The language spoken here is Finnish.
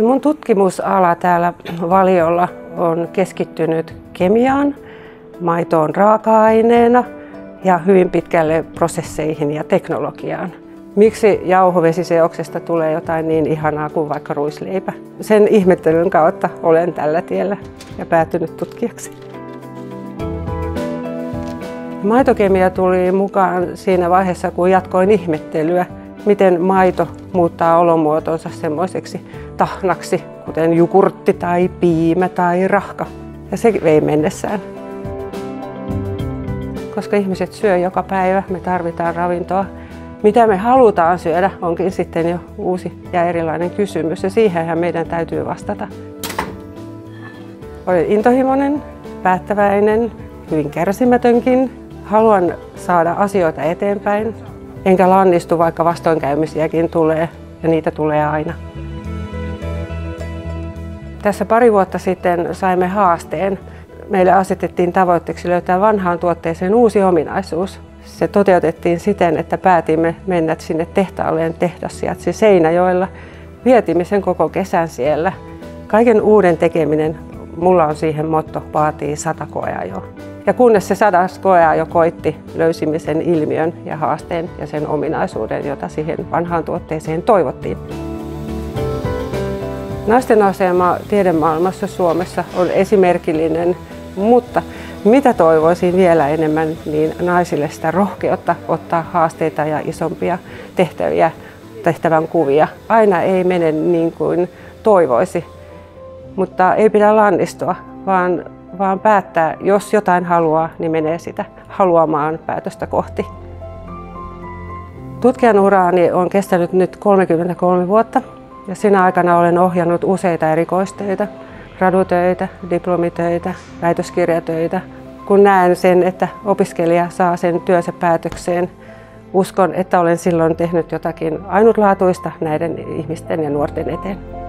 No mun tutkimusala täällä Valiolla on keskittynyt kemiaan, maitoon raaka-aineena ja hyvin pitkälle prosesseihin ja teknologiaan. Miksi jauhovesiseoksesta tulee jotain niin ihanaa kuin vaikka ruisleipä? Sen ihmettelyn kautta olen tällä tiellä ja päätynyt tutkijaksi. Maitokemia tuli mukaan siinä vaiheessa, kun jatkoin ihmettelyä, miten maito muuttaa olomuotonsa semmoiseksi tahnaksi, kuten jogurtti tai piimä tai rahka. Ja se vei mennessään. Koska ihmiset syö joka päivä, me tarvitaan ravintoa. Mitä me halutaan syödä onkin sitten jo uusi ja erilainen kysymys ja siihenhän meidän täytyy vastata. Olen intohimoinen, päättäväinen, hyvin kärsimätönkin. Haluan saada asioita eteenpäin, enkä lannistu, vaikka vastoinkäymisiäkin tulee, ja niitä tulee aina. Tässä pari vuotta sitten saimme haasteen. Meille asetettiin tavoitteeksi löytää vanhaan tuotteeseen uusi ominaisuus. Se toteutettiin siten, että päätimme mennä sinne tehtaalleen, tehdas sijaitsi Seinäjoella. Vietimme sen koko kesän siellä. Kaiken uuden tekeminen, mulla on siihen motto, vaatii 100 koeajoa. Ja kunnes se 100. koeajo koitti, löysimme sen ilmiön ja haasteen ja sen ominaisuuden, jota siihen vanhaan tuotteeseen toivottiin. Naisten asema tiedemaailmassa Suomessa on esimerkillinen, mutta mitä toivoisin vielä enemmän, niin naisille sitä rohkeutta ottaa haasteita ja isompia tehtäviä, tehtävän kuvia. Aina ei mene niin kuin toivoisi, mutta ei pidä lannistua, vaan päättää, jos jotain haluaa, niin menee sitä haluamaan päätöstä kohti. Tutkijan uraani on kestänyt nyt 33 vuotta ja sinä aikana olen ohjannut useita erikoistöitä, gradutöitä, diplomitöitä, väitöskirjatöitä. Kun näen sen, että opiskelija saa sen työnsä päätökseen, uskon, että olen silloin tehnyt jotakin ainutlaatuista näiden ihmisten ja nuorten eteen.